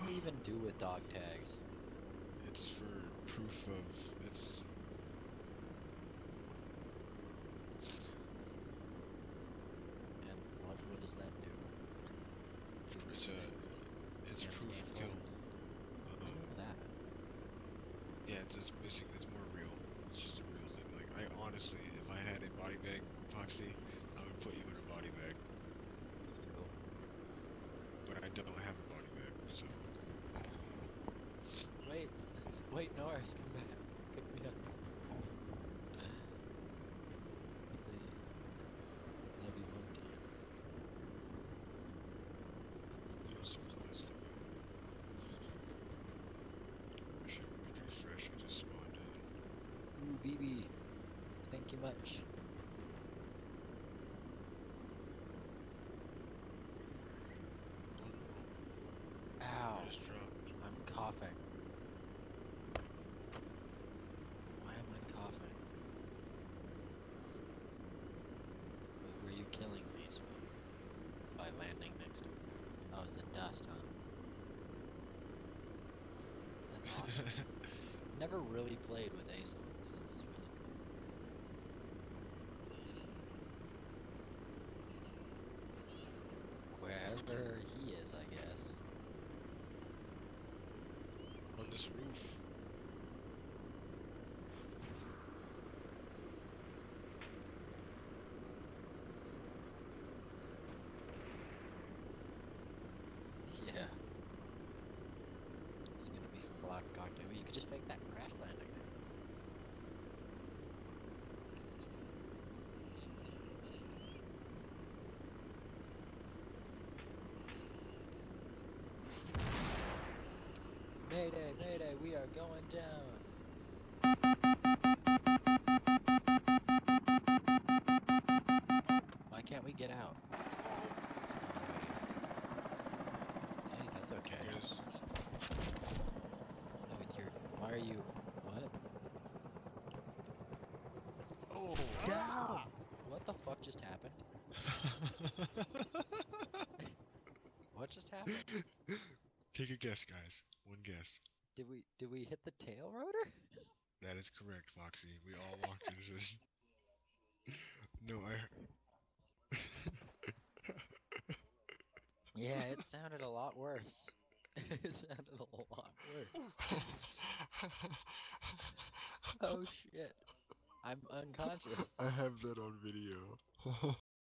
we even do with dog tags? It's for proof of it's. And what does that do? Do we It's need a. it It's against proof of kill. androids? I know that. Yeah, it's basically it's more real. It's just a real thing. Like I honestly, if I had a body bag, Foxy, I would put you in a body bag. Cool. But I don't have a body bag, so. Wait, wait, Norris, come back. Pick me up. Please. Love you one time. That's wish I would refresh. I just spawned in. Ooh, BB. Thank you much. Oh no! I Ow. just dropped. I'm coughing. Why am I coughing? Were you killing me, Spock? By landing next to me? Oh, it was the dust, huh? That's awesome. Never really played with Ace on, so this is really cool. Wherever he is, I guess. On this roof. Yeah. It's gonna be flak cocktail. You could just fake that crash landing now. Mayday, mayday, we are going down. Why can't we get out? Oh, there we go. Hey, that's You okay. guys. Oh, why are you, what? Oh, down! What the fuck just happened? What just happened? Take a guess, guys. One guess. Did we hit the tail rotor? That is correct, Foxy. We all walked into this. No, I. Yeah, it sounded a lot worse. It sounded a lot worse. Oh shit. I'm unconscious. I have that on video.